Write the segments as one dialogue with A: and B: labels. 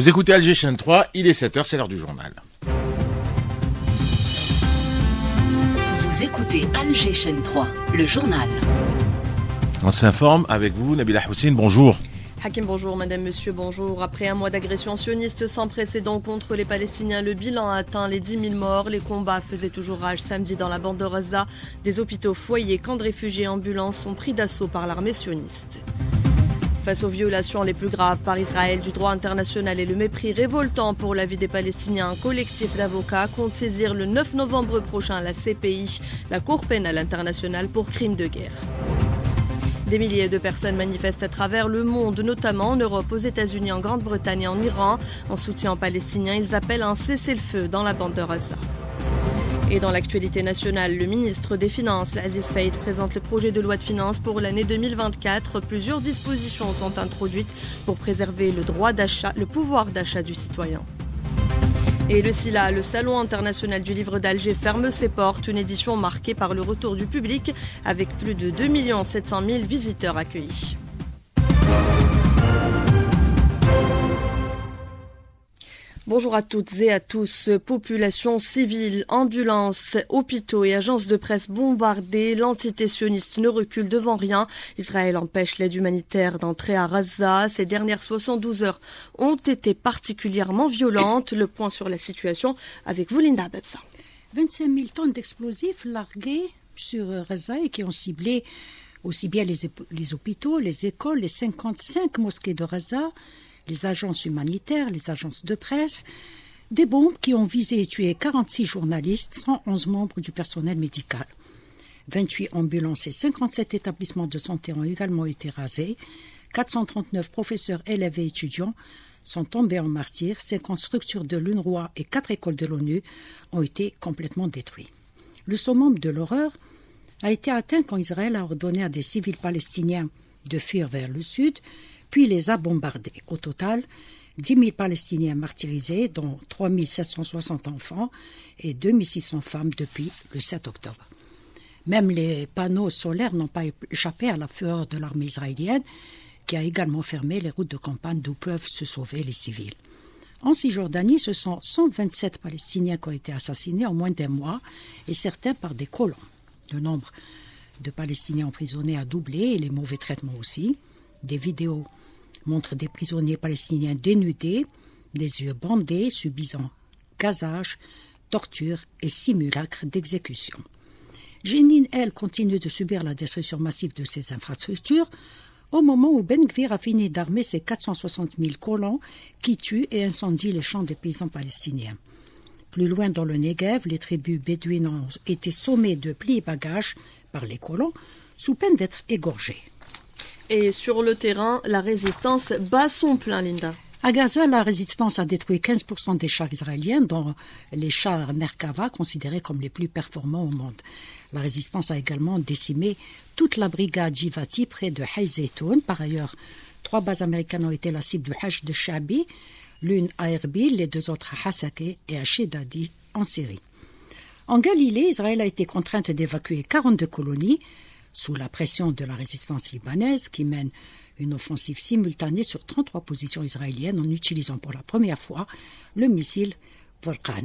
A: Vous écoutez Alger Chaîne 3, il est 7h, c'est l'heure du journal.
B: Vous écoutez Alger Chaîne 3, le journal.
A: On s'informe avec vous, Nabila Houssine, bonjour.
C: Hakim, bonjour, madame, monsieur, bonjour. Après un mois d'agression sioniste sans précédent contre les Palestiniens, le bilan a atteint les 10 000 morts. Les combats faisaient toujours rage samedi dans la bande de Gaza. Des hôpitaux, foyers, camps de réfugiés et ambulances sont pris d'assaut par l'armée sioniste. Face aux violations les plus graves par Israël du droit international et le mépris révoltant pour la vie des Palestiniens, un collectif d'avocats compte saisir le 9 novembre prochain la CPI, la Cour pénale internationale pour crimes de guerre. Des milliers de personnes manifestent à travers le monde, notamment en Europe, aux États-Unis, en Grande-Bretagne et en Iran. En soutien aux Palestiniens, ils appellent à un cessez-le-feu dans la bande de Gaza. Et dans l'actualité nationale, le ministre des Finances, Aziz Faïd, présente le projet de loi de finances pour l'année 2024. Plusieurs dispositions sont introduites pour préserver le droit d'achat, le pouvoir d'achat du citoyen. Et le SILA, le Salon international du livre d'Alger, ferme ses portes. Une édition marquée par le retour du public avec plus de 2 700 000 visiteurs accueillis. Bonjour à toutes et à tous. Population civile, ambulances, hôpitaux et agences de presse bombardées. L'entité sioniste ne recule devant rien. Israël empêche l'aide humanitaire d'entrer à Gaza. Ces dernières 72 heures ont été particulièrement violentes. Le point sur la situation avec vous, Linda Abebsa.
D: 25 000 tonnes d'explosifs largués sur Gaza et qui ont ciblé aussi bien les hôpitaux, les écoles, les 55 mosquées de Gaza, les agences humanitaires, les agences de presse, des bombes qui ont visé et tué 46 journalistes, 111 membres du personnel médical. 28 ambulances et 57 établissements de santé ont également été rasés. 439 professeurs, élèves et étudiants sont tombés en martyrs. 50 structures de l'UNRWA et 4 écoles de l'ONU ont été complètement détruites. Le summum de l'horreur a été atteint quand Israël a ordonné à des civils palestiniens de fuir vers le sud, puis les a bombardés. Au total, 10 000 Palestiniens martyrisés, dont 3 760 enfants et 2 600 femmes depuis le 7 octobre. Même les panneaux solaires n'ont pas échappé à la fureur de l'armée israélienne, qui a également fermé les routes de campagne d'où peuvent se sauver les civils. En Cisjordanie, ce sont 127 Palestiniens qui ont été assassinés en moins d'un mois, et certains par des colons. Le nombre de Palestiniens emprisonnés a doublé et les mauvais traitements aussi. Des vidéos montrent des prisonniers palestiniens dénudés, les yeux bandés, subissant gazage, torture et simulacres d'exécution. Jenin, elle, continue de subir la destruction massive de ses infrastructures au moment où Ben Gvir a fini d'armer ses 460 000 colons qui tuent et incendient les champs des paysans palestiniens. Plus loin dans le Negev, les tribus bédouines ont été sommées de plier bagages par les colons sous peine d'être égorgés.
C: Et sur le terrain, la résistance bat son plein, Linda.
D: À Gaza, la résistance a détruit 15% des chars israéliens, dont les chars Merkava, considérés comme les plus performants au monde. La résistance a également décimé toute la brigade Jivati près de Haïzetoun. Par ailleurs, 3 bases américaines ont été la cible du Hajj de Shabi, l'une à Erbil, les 2 autres à Hasakeh et à Shedadi, en Syrie. En Galilée, Israël a été contrainte d'évacuer 42 colonies, sous la pression de la résistance libanaise qui mène une offensive simultanée sur 33 positions israéliennes en utilisant pour la première fois le missile Volkan.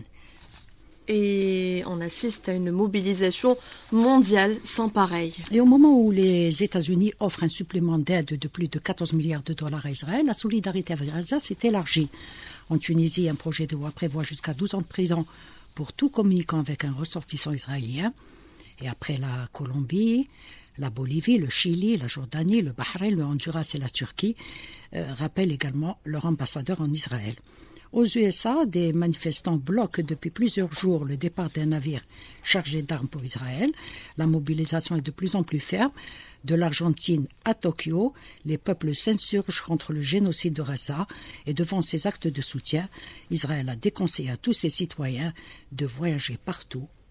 C: Et on assiste à une mobilisation mondiale sans pareil.
D: Et au moment où les États-Unis offrent un supplément d'aide de plus de 14 milliards de dollars à Israël, la solidarité avec Gaza s'est élargie. En Tunisie, un projet de loi prévoit jusqu'à 12 ans de prison pour tout communiquant avec un ressortissant israélien. Et après la Colombie, la Bolivie, le Chili, la Jordanie, le Bahreïn, le Honduras et la Turquie rappellent également leur ambassadeur en Israël. Aux USA, des manifestants bloquent depuis plusieurs jours le départ d'un navire chargé d'armes pour Israël. La mobilisation est de plus en plus ferme. De l'Argentine à Tokyo, les peuples s'insurgent contre le génocide de Gaza et devant ces actes de soutien, Israël a déconseillé à tous ses citoyens de voyager partout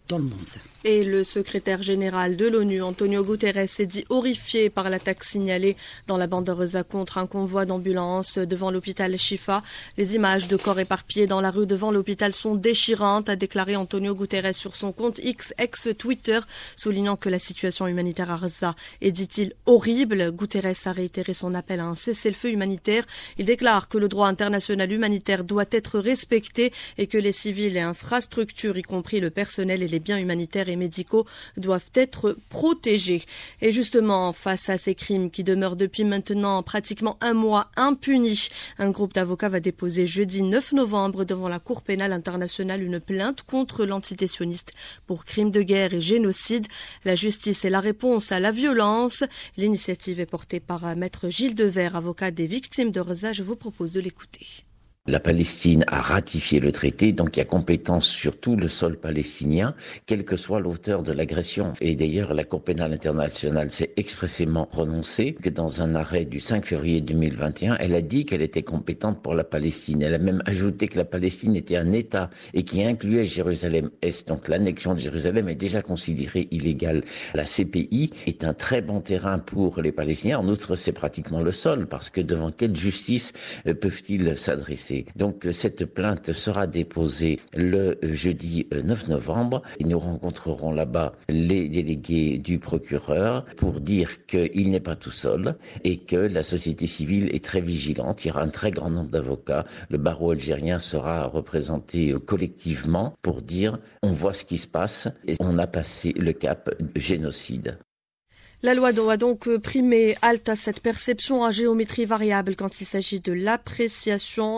D: dans le monde.
C: Et le secrétaire général de l'ONU, Antonio Guterres, s'est dit horrifié par l'attaque signalée dans la bande de Reza contre un convoi d'ambulance devant l'hôpital Shifa. Les images de corps éparpillés dans la rue devant l'hôpital sont déchirantes, a déclaré Antonio Guterres sur son compte X ex-Twitter, soulignant que la situation humanitaire à Reza est, dit-il, horrible. Guterres a réitéré son appel à un cessez-le-feu humanitaire. Il déclare que le droit international humanitaire doit être respecté et que les civils et infrastructures, y compris le personnel et les biens humanitaires et médicaux, doivent être protégés. Et justement, face à ces crimes qui demeurent depuis maintenant pratiquement un mois impunis, un groupe d'avocats va déposer jeudi 9 novembre devant la Cour pénale internationale une plainte contre l'entité sioniste pour crimes de guerre et génocide. La justice est la réponse à la violence. L'initiative est portée par Maître Gilles Devers, avocat des victimes de Reza. Je vous propose de l'écouter.
E: La Palestine a ratifié le traité, donc il y a compétence sur tout le sol palestinien, quel que soit l'auteur de l'agression. Et d'ailleurs, la Cour pénale internationale s'est expressément prononcée que dans un arrêt du 5 février 2021, elle a dit qu'elle était compétente pour la Palestine. Elle a même ajouté que la Palestine était un État et qui incluait Jérusalem-Est. Donc l'annexion de Jérusalem est déjà considérée illégale. La CPI est un très bon terrain pour les Palestiniens. En outre, c'est pratiquement le sol, parce que devant quelle justice peuvent-ils s'adresser ? Donc cette plainte sera déposée le jeudi 9 novembre et nous rencontrerons là-bas les délégués du procureur pour dire qu'il n'est pas tout seul et que la société civile est très vigilante. Il y aura un très grand nombre d'avocats. Le barreau algérien sera représenté collectivement pour dire on voit ce qui se passe et on a passé le cap génocide.
C: La loi doit donc primer halte à cette perception à géométrie variable quand il s'agit de l'application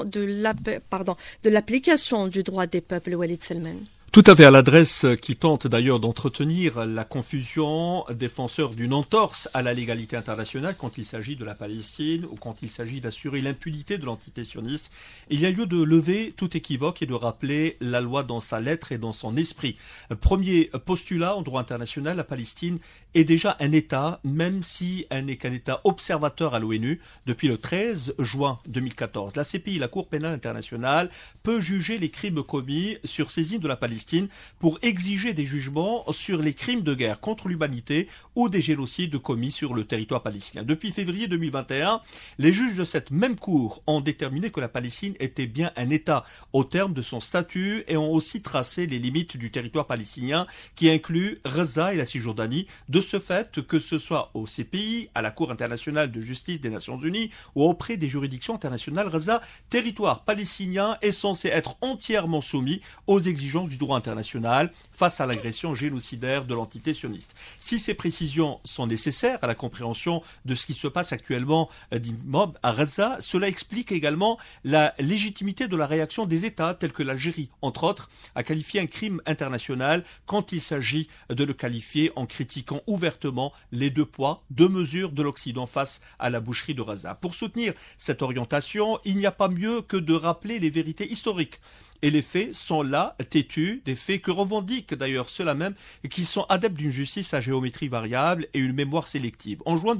C: du droit des peuples. Walid Selman.
F: Tout à fait, à l'adresse qui tente d'ailleurs d'entretenir la confusion, défenseur d'une entorse à la légalité internationale quand il s'agit de la Palestine ou quand il s'agit d'assurer l'impunité de l'entité sioniste. Il y a lieu de lever tout équivoque et de rappeler la loi dans sa lettre et dans son esprit. Premier postulat en droit international, la Palestine est déjà un État, même si elle n'est qu'un État observateur à l'ONU depuis le 13 juin 2014. La CPI, la Cour pénale internationale, peut juger les crimes commis sur ces îles de la Palestine pour exiger des jugements sur les crimes de guerre contre l'humanité ou des génocides commis sur le territoire palestinien. Depuis février 2021, les juges de cette même cour ont déterminé que la Palestine était bien un État au terme de son statut et ont aussi tracé les limites du territoire palestinien qui inclut Reza et la Cisjordanie. De ce fait, que ce soit au CPI, à la Cour internationale de justice des Nations Unies ou auprès des juridictions internationales, Reza, territoire palestinien, est censé être entièrement soumis aux exigences du droit international face à l'agression génocidaire de l'entité sioniste. Si ces précisions sont nécessaires à la compréhension de ce qui se passe actuellement à Reza, cela explique également la légitimité de la réaction des États tels que l'Algérie, entre autres, a qualifié un crime international quand il s'agit de le qualifier en critiquant ouvertement les deux poids, deux mesures de l'Occident face à la boucherie de Reza. Pour soutenir cette orientation, il n'y a pas mieux que de rappeler les vérités historiques. Et les faits sont là, têtus, des faits que revendiquent d'ailleurs ceux-là même, et qui sont adeptes d'une justice à géométrie variable et une mémoire sélective. En juin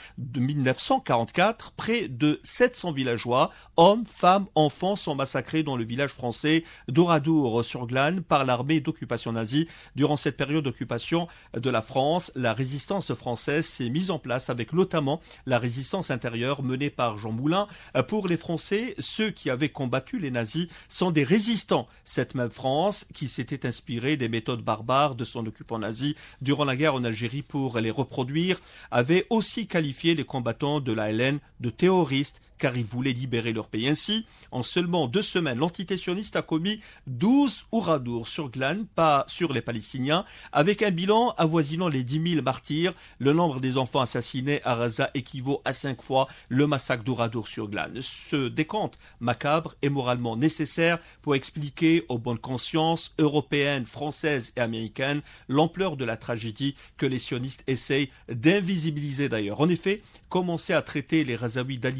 F: 1944, près de 700 villageois, hommes, femmes, enfants, sont massacrés dans le village français d'Oradour-sur-Glane par l'armée d'occupation nazie. Durant cette période d'occupation de la France, la résistance française s'est mise en place avec notamment la résistance intérieure menée par Jean Moulin. Pour les Français, ceux qui avaient combattu les nazis sont des résistants. Cette même France, qui s'était inspirée des méthodes barbares de son occupant nazi durant la guerre en Algérie pour les reproduire, avait aussi qualifié les combattants de la LN de terroristes car ils voulaient libérer leur pays. Ainsi, en seulement 2 semaines, l'entité sioniste a commis 12 ouradours sur Glane, pas sur les Palestiniens, avec un bilan avoisinant les 10 000 martyrs. Le nombre des enfants assassinés à Reza équivaut à 5 fois le massacre d'Ouradour sur Glane. Ce décompte macabre est moralement nécessaire pour expliquer aux bonnes consciences européennes, françaises et américaines l'ampleur de la tragédie que les sionistes essayent d'invisibiliser d'ailleurs. En effet, commencer à traiter les Razaouis d'animaux et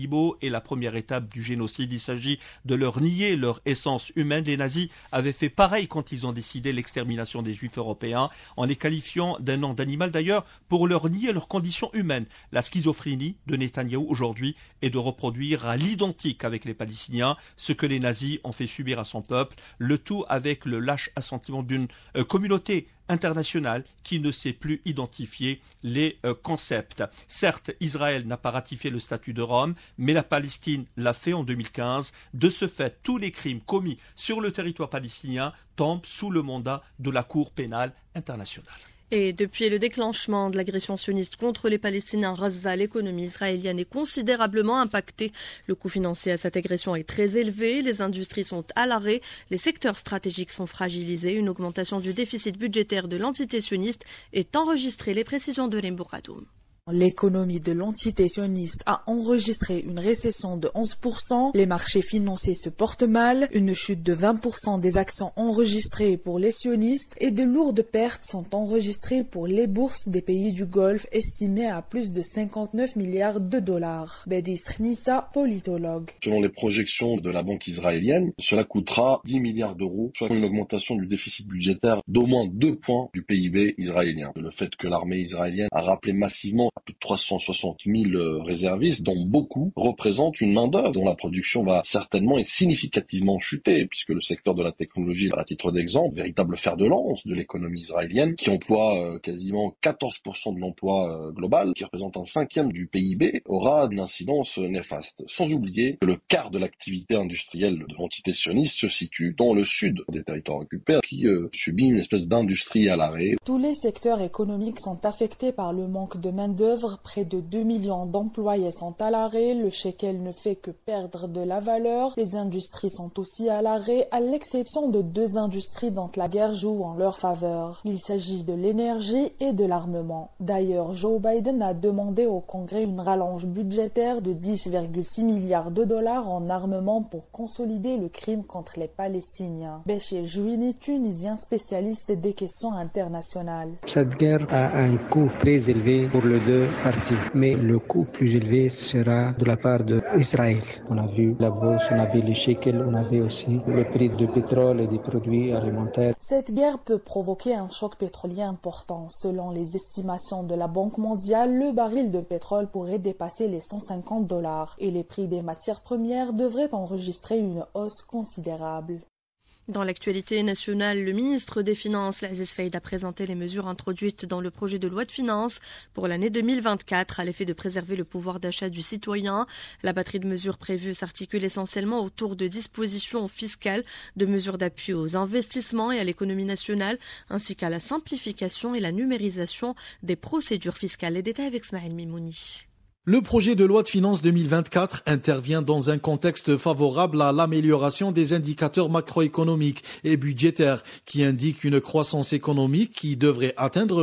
F: la première étape du génocide. Il s'agit de leur nier leur essence humaine. Les nazis avaient fait pareil quand ils ont décidé l'extermination des Juifs européens, en les qualifiant d'un nom d'animal d'ailleurs, pour leur nier leurs conditions humaines. La schizophrénie de Netanyahou aujourd'hui est de reproduire à l'identique avec les Palestiniens ce que les nazis ont fait subir à son peuple, le tout avec le lâche assentiment d'une communauté internationale qui ne sait plus identifier les concepts. Certes, Israël n'a pas ratifié le statut de Rome, mais la Palestine l'a fait en 2015. De ce fait, tous les crimes commis sur le territoire palestinien tombent sous le mandat de la Cour pénale internationale.
C: Et depuis le déclenchement de l'agression sioniste contre les Palestiniens à Gaza, l'économie israélienne est considérablement impactée. Le coût financier à cette agression est très élevé, les industries sont à l'arrêt, les secteurs stratégiques sont fragilisés. Une augmentation du déficit budgétaire de l'entité sioniste est enregistrée. Les précisions de Lembouradoum.
G: L'économie de l'entité sioniste a enregistré une récession de 11%, les marchés financiers se portent mal, une chute de 20% des actions enregistrées pour les sionistes et de lourdes pertes sont enregistrées pour les bourses des pays du Golfe estimées à plus de 59 milliards de dollars. Bedis Nissa, politologue.
H: Selon les projections de la banque israélienne, cela coûtera 10 milliards d'euros, soit une augmentation du déficit budgétaire d'au moins 2 points du PIB israélien. Le fait que l'armée israélienne a rappelé massivement plus de 360 000 réservistes, dont beaucoup représentent une main-d'œuvre dont la production va certainement et significativement chuter, puisque le secteur de la technologie, à titre d'exemple, véritable fer de lance de l'économie israélienne, qui emploie quasiment 14% de l'emploi global, qui représente un cinquième du PIB, aura une incidence néfaste. Sans oublier que le quart de l'activité industrielle de l'entité sioniste se situe dans le sud des territoires occupés, qui subit une espèce d'industrie à l'arrêt.
G: Tous les secteurs économiques sont affectés par le manque de main-d'œuvre. Près de 2 millions d'employés sont à l'arrêt, le shekel ne fait que perdre de la valeur, les industries sont aussi à l'arrêt, à l'exception de 2 industries dont la guerre joue en leur faveur. Il s'agit de l'énergie et de l'armement. D'ailleurs, Joe Biden a demandé au Congrès une rallonge budgétaire de 10,6 milliards de dollars en armement pour consolider le crime contre les Palestiniens. Béchir Jouini, tunisien spécialiste des questions internationales.
I: Cette guerre a un coût très élevé pour les deux parties, mais le coût plus élevé sera de la part d'Israël. On a vu la bourse, on a vu les shekels, on avait aussi le prix du pétrole et des produits alimentaires.
G: Cette guerre peut provoquer un choc pétrolier important. Selon les estimations de la Banque mondiale, le baril de pétrole pourrait dépasser les $150 et les prix des matières premières devraient enregistrer une hausse considérable.
C: Dans l'actualité nationale, le ministre des Finances, Aziz Faïd, a présenté les mesures introduites dans le projet de loi de finances pour l'année 2024 à l'effet de préserver le pouvoir d'achat du citoyen. La batterie de mesures prévues s'articule essentiellement autour de dispositions fiscales, de mesures d'appui aux investissements et à l'économie nationale, ainsi qu'à la simplification et la numérisation des procédures fiscales. Les détails avec Smaïl Mimouni.
J: Le projet de loi de finances 2024 intervient dans un contexte favorable à l'amélioration des indicateurs macroéconomiques et budgétaires qui indiquent une croissance économique qui devrait atteindre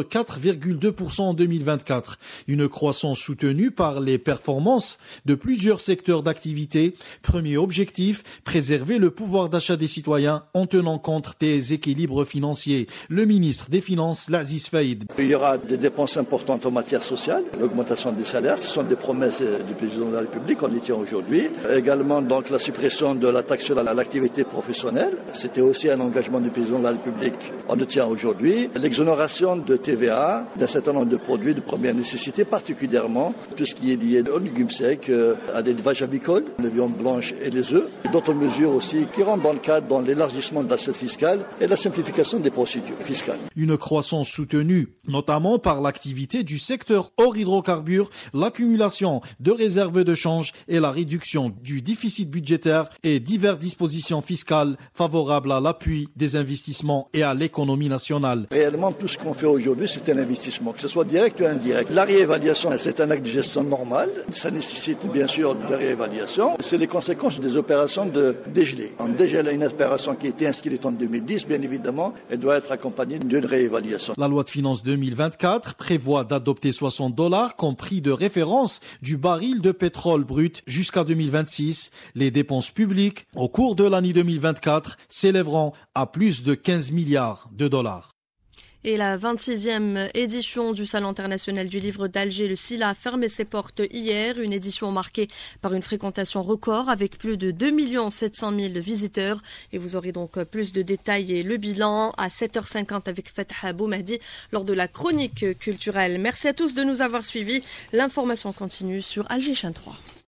J: 4,2% en 2024. Une croissance soutenue par les performances de plusieurs secteurs d'activité. Premier objectif, préserver le pouvoir d'achat des citoyens en tenant compte des équilibres financiers. Le ministre des Finances, Aziz Faïd.
K: Il y aura des dépenses importantes en matière sociale, l'augmentation des salaires, ce sont des promesses du président de la République, on y tient aujourd'hui. Également, donc, la suppression de la taxe sur l'activité professionnelle. C'était aussi un engagement du président de la République, on le tient aujourd'hui. L'exonération de TVA d'un certain nombre de produits de première nécessité, particulièrement tout ce qui est lié aux légumes secs, à l'élevage avicole, les viandes blanches et les œufs. Et d'autres mesures aussi qui rentrent dans le cadre dans l'élargissement de l'assiette fiscale et la simplification des procédures fiscales.
J: Une croissance soutenue, notamment par l'activité du secteur hors hydrocarbures, l'accumulation de réserves de change et la réduction du déficit budgétaire et diverses dispositions fiscales favorables à l'appui des investissements et à l'économie nationale.
K: Réellement, tout ce qu'on fait aujourd'hui, c'est un investissement, que ce soit direct ou indirect. La réévaluation, c'est un acte de gestion normal. Ça nécessite bien sûr de réévaluation. C'est les conséquences des opérations de dégelé. On dégèle une opération qui a été inscrite en 2010, bien évidemment, elle doit être accompagnée d'une réévaluation.
J: La loi de finances 2024 prévoit d'adopter $60 comme prix de référence du baril de pétrole brut jusqu'à 2026. Les dépenses publiques au cours de l'année 2024 s'élèveront à plus de 15 milliards de dollars.
C: Et la 26e édition du Salon international du livre d'Alger, le SILA, a fermé ses portes hier. Une édition marquée par une fréquentation record avec plus de 2 700 000 visiteurs. Et vous aurez donc plus de détails et le bilan à 7h50 avec Fatah Boumahdi lors de la chronique culturelle. Merci à tous de nous avoir suivis. L'information continue sur Alger Chaîne 3.